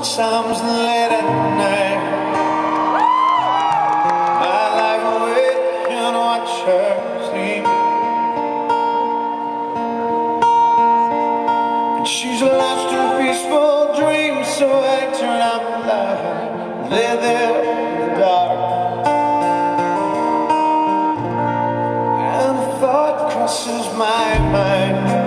Sometimes late at night I lie awake and watch her sleep, and she's lost in peaceful dreams. So I turn out the light, lay there in the dark, and a thought crosses my mind.